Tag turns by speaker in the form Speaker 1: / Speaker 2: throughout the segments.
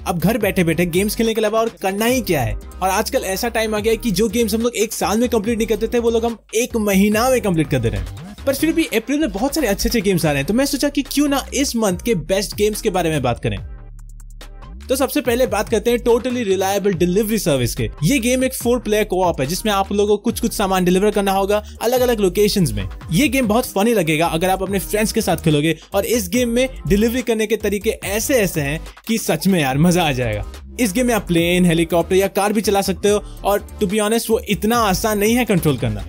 Speaker 1: अब घर बैठे बैठे गेम्स खेलने के अलावा और करना ही क्या है। और आजकल ऐसा टाइम आ गया है कि जो गेम्स हम लोग एक साल में कंप्लीट नहीं करते थे वो लोग हम एक महीना में कंप्लीट कर दे रहे हैं। पर फिर भी अप्रैल में बहुत सारे अच्छे गेम्स आ रहे हैं, तो मैं सोचा कि क्यों ना इस मंथ के बेस्ट गेम्स के बारे में बात करें। तो सबसे पहले बात करते हैं टोटली रिलायबल डिलीवरी सर्विस के। ये गेम एक 4 प्लेयर कोऑप है जिसमें आप लोगों को कुछ सामान डिलीवर करना होगा अलग अलग लोकेशंस में। ये गेम बहुत फनी लगेगा अगर आप अपने फ्रेंड्स के साथ खेलोगे, और इस गेम में डिलीवरी करने के तरीके ऐसे हैं कि सच में यार मजा आ जाएगा। इस गेम में आप प्लेन, हेलीकॉप्टर या कार भी चला सकते हो, और टू बी ऑनेस्ट वो इतना आसान नहीं है कंट्रोल करना।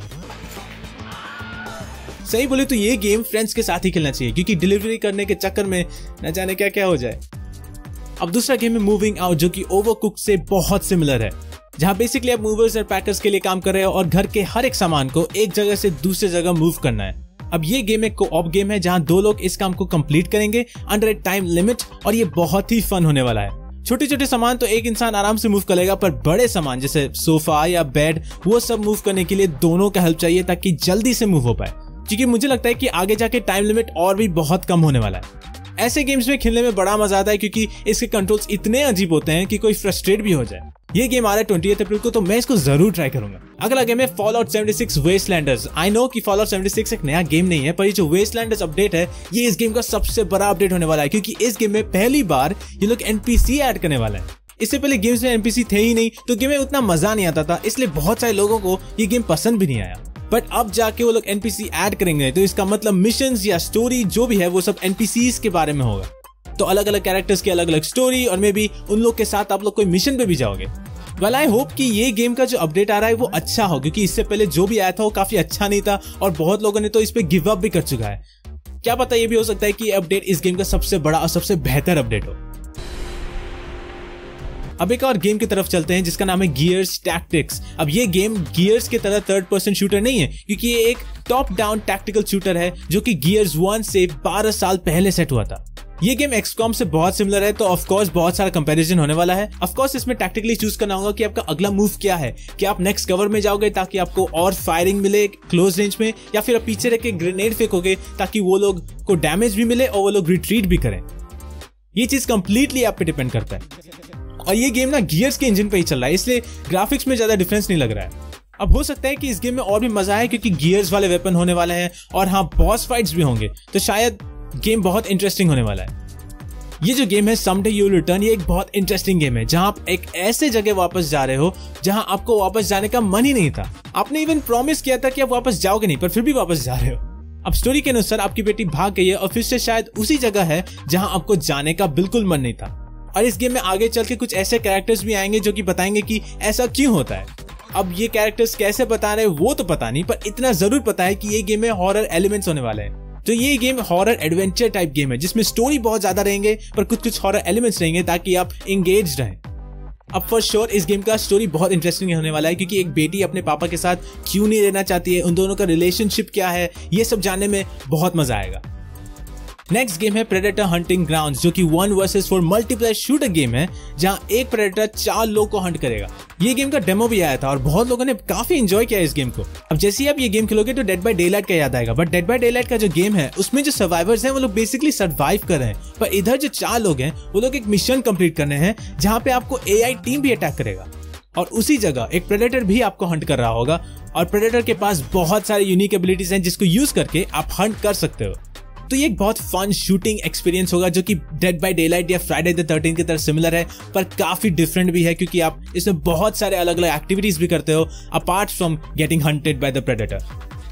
Speaker 1: सही बोले तो ये गेम फ्रेंड्स के साथ ही खेलना चाहिए, क्योंकि डिलीवरी करने के चक्कर में न जाने क्या क्या हो जाए। अब दूसरा गेम है मूविंग आउट, जो कि ओवरकुक से बहुत सिमिलर है, जहां बेसिकली आप मूवर्स और पैकर्स के लिए काम कर रहे हो और घर के हर एक सामान को एक जगह से दूसरे जगह मूव करना है। अब ये गेम एक कोऑप गेम है जहां 2 लोग इस काम को कंप्लीट करेंगे अंडर ए टाइम लिमिट, और ये बहुत ही फन होने वाला है। छोटे छोटे सामान तो एक इंसान आराम से मूव कर लेगा, पर बड़े सामान जैसे सोफा या बेड वो सब मूव करने के लिए दोनों का हेल्प चाहिए ताकि जल्दी से मूव हो पाए, क्योंकि मुझे लगता है कि आगे जाके टाइम लिमिट और भी बहुत कम होने वाला है। ऐसे गेम्स में खेलने में बड़ा मजा आता है क्योंकि इसके कंट्रोल्स इतने अजीब होते हैं कि कोई फ्रस्ट्रेट भी हो जाए। ये गेम आ रहा है 28 अप्रैल को, तो मैं इसको जरूर ट्राई करूंगा। अगला गेम है फॉलआउट 76 वेस्टलैंडर्स। आई नो कि फॉलआउट 76 एक नया गेम नहीं है, पर ये जो वेस्टलैंडर्स अपडेट है ये इस गेम का सबसे बड़ा अपडेट होने वाला है, क्योंकि इस गेम में पहली बार ये लोग एनपीसी ऐड करने वाले हैं। इससे पहले गेम्स में एनपीसी थे ही नहीं, तो गेम में उतना मजा नहीं आता था, इसलिए बहुत सारे लोगों को ये गेम पसंद भी नहीं आया। बट अब जाके वो लोग एनपीसी ऐड करेंगे, तो इसका मतलब मिशंस या स्टोरी जो भी है वो सब एनपीसीज के बारे में होगा। तो अलग अलग कैरेक्टर्स की अलग अलग स्टोरी, और मे बी उन लोग के साथ आप लोग कोई मिशन पे भी जाओगे। वेल आई होप कि ये गेम का जो अपडेट आ रहा है वो अच्छा हो, क्योंकि इससे पहले जो भी आया था वो काफी अच्छा नहीं था और बहुत लोगों ने तो इस पे गिव अप भी कर चुका है। क्या पता ये भी हो सकता है कि अपडेट इस गेम का सबसे बड़ा और सबसे बेहतर अपडेट हो। अब एक और गेम की तरफ चलते हैं जिसका नाम है गियर्स टैक्टिक्स। अब ये गेम गियर्स की तरह 3rd पर्सन शूटर नहीं है, क्योंकि ये एक टॉप डाउन टैक्टिकल शूटर है जो कि गियर्स 1 से 12 साल पहले सेट हुआ था। ये गेम एक्सकॉम से बहुत सिमिलर है, तो ऑफ कोर्स बहुत सारा कंपैरिजन होने वाला है। ऑफ कोर्स इसमें टैक्टिकली चूज करना होगा कि आपका अगला मूव क्या है, कि आप नेक्स्ट कवर में जाओगे ताकि आपको और फायरिंग मिले क्लोज रेंज में, या फिर आप पीछे रख के ग्रेनेड फेंकोगे ताकि वो लोग को डैमेज भी मिले और वो लोग रिट्रीट भी करें। ये चीज कंप्लीटली आप पे डिपेंड करता है। और ये गेम ना गियर्स के इंजन पे ही चल रहा है, इसलिए ग्राफिक्स में ज्यादा डिफरेंस नहीं लग रहा है। अब हो सकता है कि इस गेम में और भी मजा आए, क्योंकि गियर्स वाले वेपन होने वाले हैं और हाँ बॉस फाइट्स भी होंगे, तो शायद गेम बहुत इंटरेस्टिंग होने वाला है। ये जो गेम है समडे यू विल रिटर्न, ये एक बहुत इंटरेस्टिंग गेम है जहां आप एक ऐसे जगह वापस जा रहे हो जहां आपको वापस जाने का मन ही नहीं था। आपने इवन प्रॉमिस किया था कि आप वापस जाओगे नहीं, पर फिर भी वापस जा रहे हो। अब स्टोरी के अनुसार आपकी बेटी भाग गई है और फिर से शायद उसी जगह है जहां आपको जाने का बिल्कुल मन नहीं था। और इस गेम में आगे चल के कुछ ऐसे कैरेक्टर्स भी आएंगे जो कि बताएंगे कि ऐसा क्यों होता है। अब ये कैरेक्टर्स कैसे बता रहे हैं वो तो पता नहीं, पर इतना जरूर पता है कि ये गेम में हॉरर एलिमेंट्स होने वाले हैं। तो ये game horror adventure type game है जिसमें स्टोरी बहुत ज्यादा रहेंगे पर कुछ हॉरर एलिमेंट्स रहेंगे ताकि आप एंगेज रहें। अब फॉर श्योर इस गेम का स्टोरी बहुत इंटरेस्टिंग होने वाला है, क्योंकि एक बेटी अपने पापा के साथ क्यों नहीं रहना चाहती है, उन दोनों का रिलेशनशिप क्या है, ये सब जानने में बहुत मजा आएगा। नेक्स्ट गेम है प्रेडेटर हंटिंग ग्राउंड्स, जो कि 1 वर्सेस 4 मल्टीप्लेयर शूटर गेम है जहां एक प्रेडेटर 4 लोग को हंट करेगा। ये गेम का डेमो भी आया था और बहुत लोगों ने काफी एंजॉय किया इस गेम को। अब जैसे ही आप ये गेम खेलोगे तो डेड बाय डेलाइट का याद आएगा, बट डेड बाय डेलाइट का जो गेम है उसमें जो सर्वाइवर्स हैं वो लोग बेसिकली सर्वाइव कर रहे हैं, पर इधर जो 4 लोग हैं वो लोग एक मिशन कंप्लीट करने हैं जहां पे आपको एआई टीम भी अटैक करेगा और उसी जगह एक प्रेडेटर भी आपको हंट कर रहा होगा। और प्रेडेटर के पास बहुत सारी यूनिक एबिलिटीज हैं जिसको यूज करके आप हंट कर सकते हो। तो ये एक बहुत फन शूटिंग एक्सपीरियंस होगा जो कि डेड बाय डेलाइट या फ्राइडे द 13th की तरह सिमिलर है, पर काफी डिफरेंट भी है, क्योंकि आप इसमें बहुत सारे अलग अलग एक्टिविटीज भी करते हो apart from getting hunted by the predator.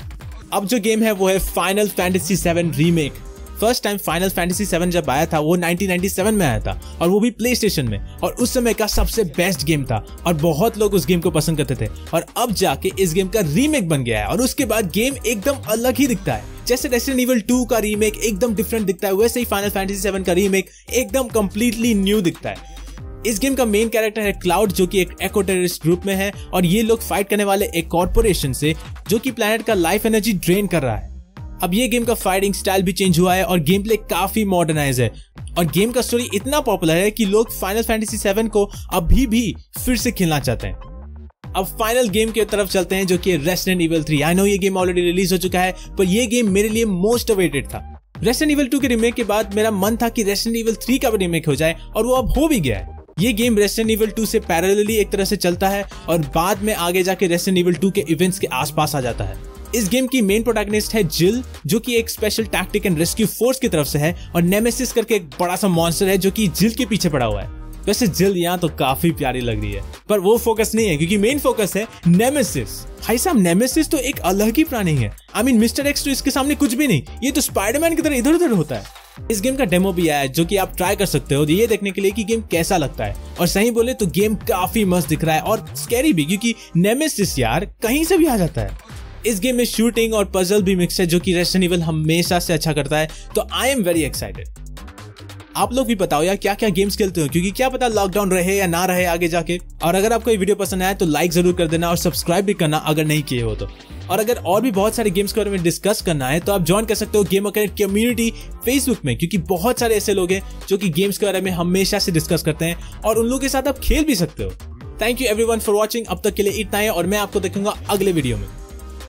Speaker 1: अब जो गेम है वो है Final Fantasy 7 remake. First time Final Fantasy 7 जब आया था वो 1997 में आया था और वो भी प्ले स्टेशन में, और उस समय का सबसे बेस्ट गेम था और बहुत लोग उस गेम को पसंद करते थे। और अब जाके इस गेम का रीमेक बन गया है और उसके बाद गेम एकदम अलग ही दिखता है। जैसे रेसिडेंट इविल 2 का रीमेक एकदम डिफरेंट दिखता है, वैसे ही फाइनल फैंटेसी 7 का रीमेक एकदम कंप्लीटली न्यू दिखता है। इस गेम का मेन कैरेक्टर है क्लाउड, जो कि एक एको टेररिस्ट ग्रुप में है और ये लोग फाइट करने वाले एक कॉर्पोरेशन से जो कि प्लैनेट का लाइफ एनर्जी ड्रेन कर रहा है। अब ये गेम का फाइटिंग स्टाइल भी चेंज हुआ है और गेम प्ले काफी मॉडर्नाइज है और गेम का स्टोरी इतना पॉपुलर है कि लोग फाइनल फैंटेसी 7 को अभी भी फिर से खेलना चाहते हैं। अब फाइनल गेम की तरफ चलते हैं जो कि रेसिडेंट इविल 3। आई नो ये गेम ऑलरेडी रिलीज हो चुका है, पर ये गेम मेरे लिए मोस्ट अवेटेड था। रेसिडेंट इविल 2 के रीमेक के बाद मेरा मन था कि रेसिडेंट इविल 3 का भी रीमेक हो जाए और वो अब हो भी गया है। ये गेम रेसिडेंट इविल 2 से पैरेलली एक तरह से चलता है और बाद में आगे जाके रेसिडेंट इविल 2 के इवेंट्स के आसपास आ जाता है। इस गेम की मेन प्रोटैगनिस्ट है जिल, जो कि एक special tactic and rescue force की तरफ से है, और नेमेसिस करके एक बड़ा सा मॉन्स्टर है जो कि जिल के पीछे पड़ा हुआ है। वैसे जिल यहाँ तो काफी प्यारी लग रही है, पर वो फोकस नहीं है क्योंकि मेन फोकस है नेमेसिस। भाई साहब, नेमेसिस तो एक अलग ही प्राणी है। आई मीन मिस्टर एक्स तो इसके सामने कुछ भी नहीं, ये तो स्पाइडरमैन की तरह इधर उधर होता है। इस गेम का डेमो भी आया है जो कि आप ट्राई कर सकते हो ये देखने के लिए कि गेम कैसा लगता है। और सही बोले तो गेम काफी मस्त दिख रहा है और स्कैरी भी, क्योंकि नेमेसिस यार कहीं से भी आ जाता है। इस गेम में शूटिंग और पजल भी मिक्स है जो कि रेसिडेंट इविल हमेशा से अच्छा करता है, तो आई एम वेरी एक्साइटेड। आप लोग भी बताओ यार क्या क्या गेम्स खेलते हो, क्योंकि क्या पता लॉकडाउन रहे या ना रहे आगे जाके। और अगर आपको ये वीडियो पसंद आया तो लाइक जरूर कर देना और सब्सक्राइब भी करना अगर नहीं किए हो तो। और अगर और भी बहुत सारे गेम्स के बारे में डिस्कस करना है तो आप ज्वाइन कर सकते हो गेमर कनेक्ट कम्युनिटी फेसबुक में, क्योंकि बहुत सारे ऐसे लोग हैं जो कि गेम्स के बारे में हमेशा से डिस्कस करते हैं और उन लोगों के साथ आप खेल भी सकते हो। Thank you everyone for watching. अब तक के लिए इतना है और मैं आपको देखूंगा अगले वीडियो में।